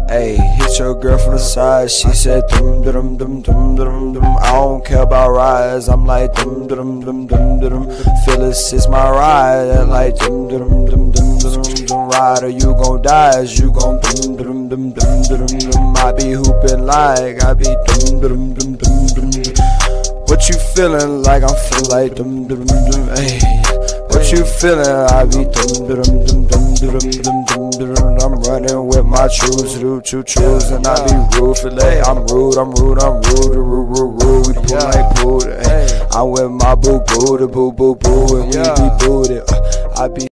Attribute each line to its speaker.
Speaker 1: Ayy, hit your girl from the side. She said dum dum dum dum dum dum. I don't care about rides. I'm like dum dum dum dum dum. Phyllis is my ride. I'm like dum dum dum dum dum dum. Ride or you gon' die. As you gon' dum dum dum dum dum dum. I be hooping like I be dum dum dum dum dum. What you feeling like? I'm feeling like dum dum dum. Ayy, what you feeling? I be dum dum dum dum dum dum dum dum. I'm running with my choose, choose, and I be rude for late. I'm rude, rude. We pull like booty. I'm with my boo, the boo, and we be booted. I be